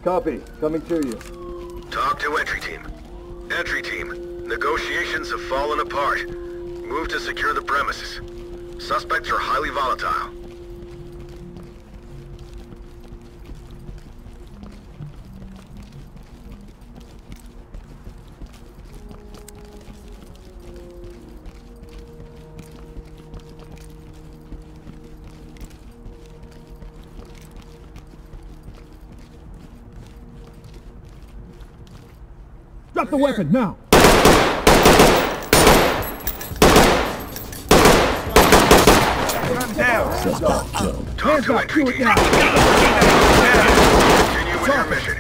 Copy. Coming to you. Talk to entry team. Entry team, negotiations have fallen apart. Move to secure the premises. Suspects are highly volatile. Drop the weapon, now! Gun down! Suspect killed. Talk to entry team. Continue with your mission.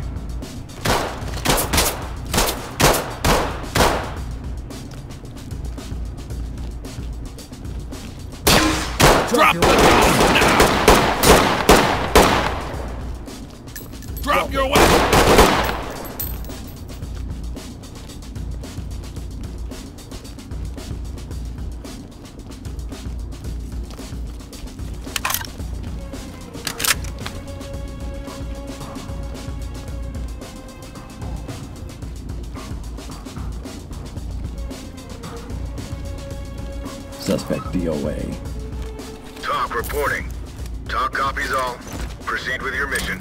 Drop the gun now! Drop your weapon! Suspect DOA. Talk reporting. Talk copies all. Proceed with your mission.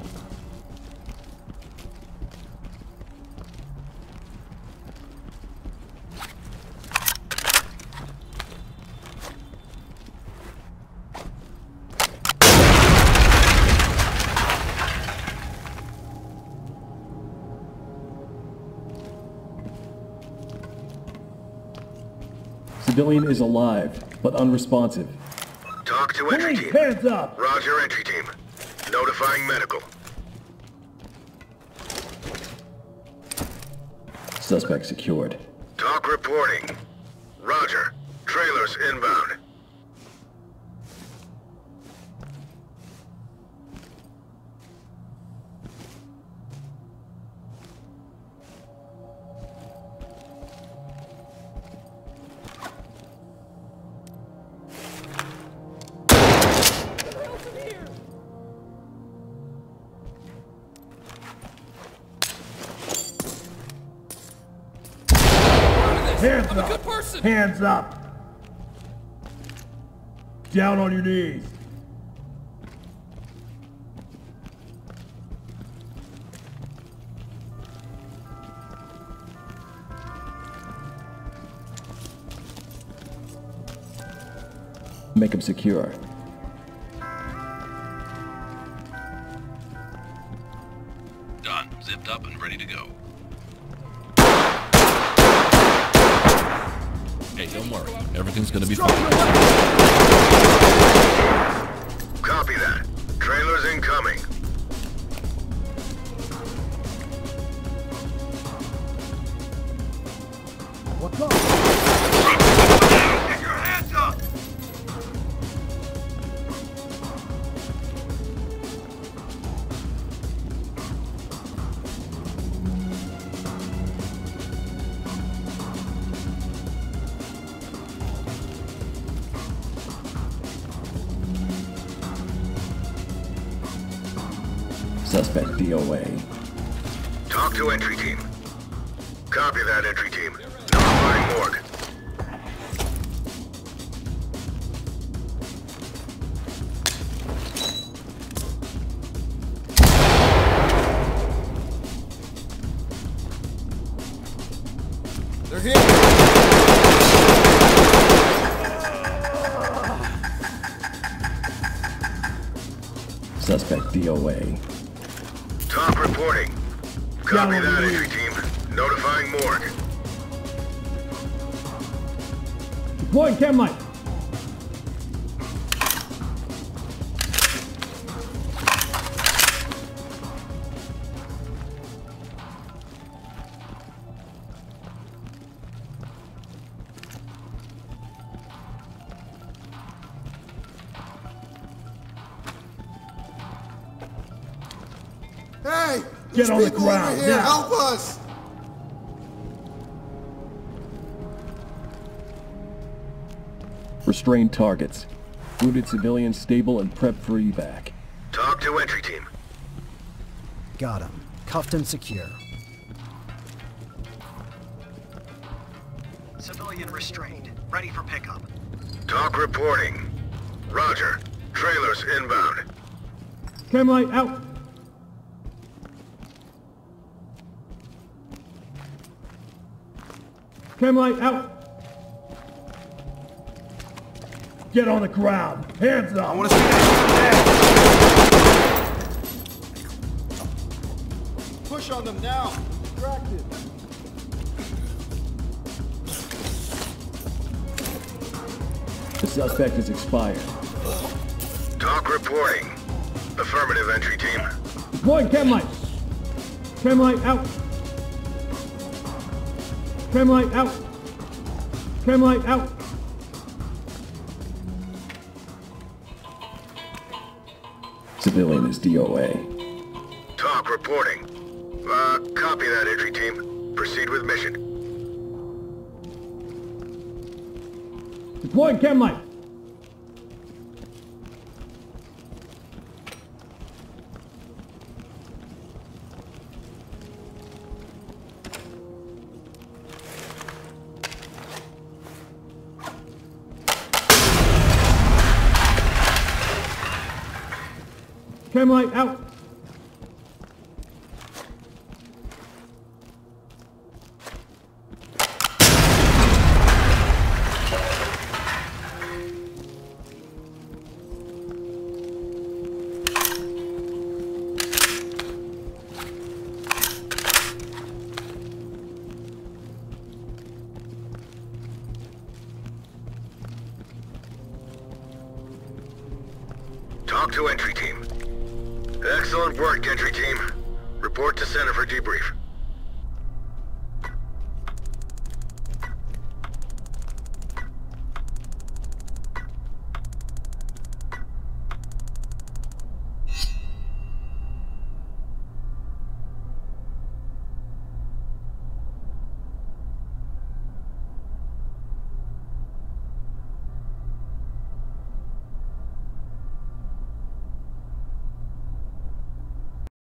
Civilian is alive, but unresponsive. Talk to entry team. Hands up! Roger, entry team. Notifying medical. Suspect secured. Talk reporting. Roger. Trailers inbound. Hands I'm a up! good person! Hands up! Down on your knees! Make him secure. Done. Zipped up and ready to go. Hey, don't worry. Everything's gonna be fine. Copy that. Trailers incoming. What's up? Get your hands up! Suspect DOA. Talk to entry team. Copy that, entry team. Notifying morgue. They're here! Suspect DOA. Talk reporting. Copy Down on that, your entry team. Notifying morgue. Deploying chem light! Hey! Get there's on the people ground, over here! now. Help us! Restrain targets. Wounded civilians stable and prep for evac. Talk to entry team. Got him. Cuffed and secure. Civilian restrained. Ready for pickup. Talk reporting. Roger. Trailers inbound. Cam light out. Cam light out. Get on the ground. Hands up. I want to see that. Push on them now. Distracted. The suspect is expired. Talk reporting. Affirmative, entry team. Deploying cam light. Cam light out. Cam light out. Cam light out. Civilian is DOA. Talk reporting. Copy that, entry team. Proceed with mission. Deploying cam light. Cam light out. Talk to entry team. Excellent work, entry team. Report to center for debrief.